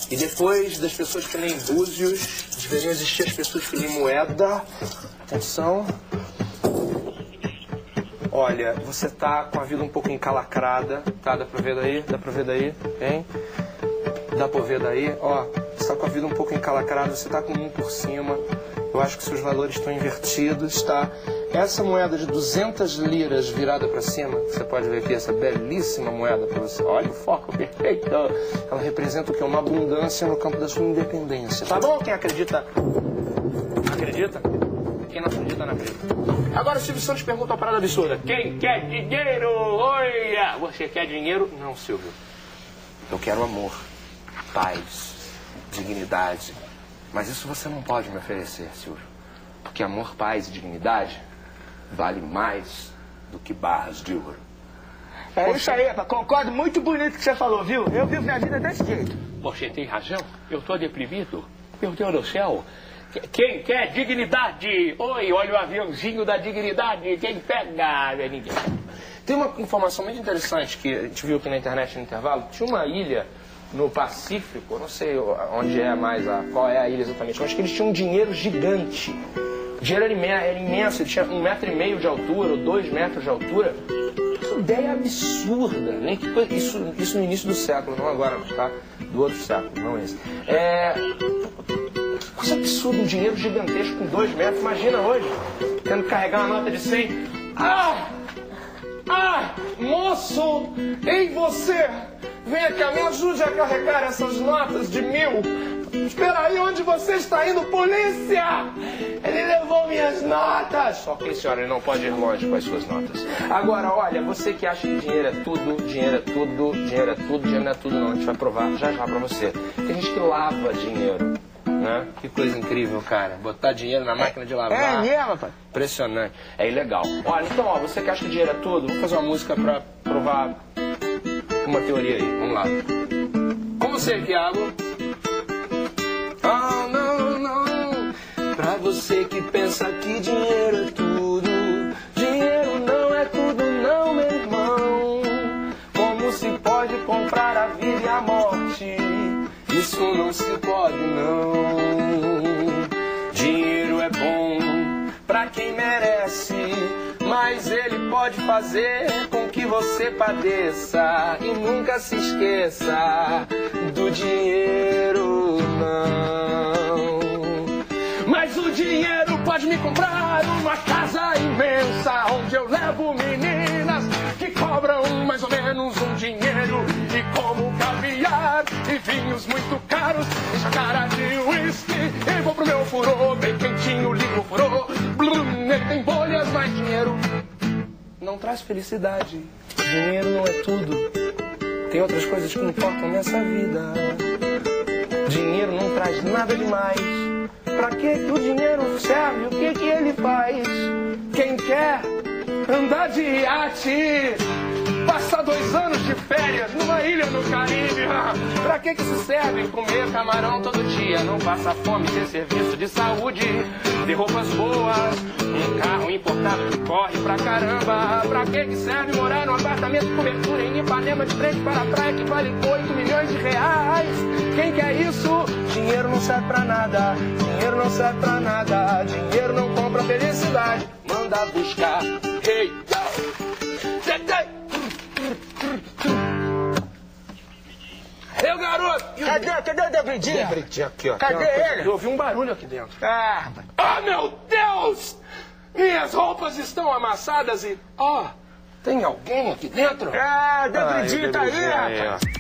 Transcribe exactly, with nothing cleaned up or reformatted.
E depois das pessoas que leem búzios, deveriam existir as pessoas que leem moeda. Atenção. Olha, você tá com a vida um pouco encalacrada, tá? Dá pra ver daí? Dá pra ver daí? Hein? Dá pra ver daí? Ó, você tá com a vida um pouco encalacrada, você tá com um por cima. Eu acho que seus valores estão invertidos, tá? Essa moeda de duzentas liras virada pra cima, você pode ver aqui, essa belíssima moeda pra você. Olha o foco perfeito. Ela representa o quê? Uma abundância no campo da sua independência. Tá bom? Quem acredita? Acredita? Quem não acredita, não acredita. Agora o Silvio Santos pergunta uma parada absurda. Quem quer dinheiro? Olha! Você quer dinheiro? Não, Silvio. Eu quero amor, paz, dignidade. Mas isso você não pode me oferecer, Silvio. Porque amor, paz e dignidade vale mais do que barras de ouro. É isso aí, rapaz. Concordo, muito bonito que você falou, viu? Eu vivo minha vida desse jeito. Você tem razão. Eu tô deprimido. Meu Deus do céu. Quem quer dignidade? Oi, olha o aviãozinho da dignidade. Quem pega? É ninguém. Tem uma informação muito interessante que a gente viu aqui na internet no intervalo. Tinha uma ilha no Pacífico, não sei onde é mais, a, qual é a ilha exatamente, mas que eles tinham um dinheiro gigante. O dinheiro era imenso, ele tinha um metro e meio de altura, ou dois metros de altura. Que ideia absurda, né? Que coisa, isso, isso no início do século, não agora, tá? Do outro século, não esse. É... Que coisa absurda, um dinheiro gigantesco com dois metros. Imagina hoje, tendo que carregar uma nota de cem. Ah! Ah! Moço! Ei, você! Venha cá, me ajude a carregar essas notas de mil. Espera aí, onde você está indo, polícia? Ele levou minhas notas. Ok, senhora, ele não pode ir longe com as suas notas. Agora, olha, você que acha que dinheiro é tudo, dinheiro é tudo, dinheiro é tudo, dinheiro não é tudo, não. A gente vai provar já já pra você. Tem gente que lava dinheiro, né? Que coisa incrível, cara. Botar dinheiro na máquina de lavar. É mesmo, rapaz? Impressionante. É ilegal. Olha, então, ó, você que acha que dinheiro é tudo, vamos fazer uma música pra provar uma teoria aí. Vamos lá. Com você, Thiago. Oh, não, não. Pra você que pensa que dinheiro é tudo, dinheiro não é tudo, não, meu irmão. Como se pode comprar a vida e a morte? Isso não se pode, não. Dinheiro é bom pra quem merece, mas ele pode fazer com que você padeça. E nunca se esqueça do dinheiro, não. Mas o dinheiro pode me comprar uma casa imensa, onde eu levo meninas que cobram mais ou menos um dinheiro. E como caviar e vinhos muito caros, e chácara de whisky. E vou pro meu furô, bem quentinho, ligo o furô. Blum, ele tem bolhas, mas dinheiro não traz felicidade. Dinheiro não é tudo. Tem outras coisas que importam nessa vida. Dinheiro não traz nada demais. Pra que que o dinheiro serve? O que que ele faz? Quem quer andar de iate, passar dois anos de férias numa ilha no Caribe. Pra que que isso serve? Comer camarão todo dia, não passar fome, ter serviço de saúde, ter roupas boas, um carro importado que corre pra caramba. Pra que que serve morar num apartamento de cobertura em Ipanema, de frente para a praia, que vale oito milhões de reais? Quem quer isso? Dinheiro não serve pra nada, dinheiro não serve pra nada, dinheiro não compra felicidade. Manda buscar, hey, Ei, garoto! Cadê, cadê o Debridinho? Debridinho aqui, ó. Cadê ele? Eu ouvi um barulho aqui dentro. Ah, rapaz. Ah, meu Deus! Minhas roupas estão amassadas e... Ó, oh, tem alguém aqui dentro? Ah, o Debridinho tá aí, Debridinho aí, rapaz. ó.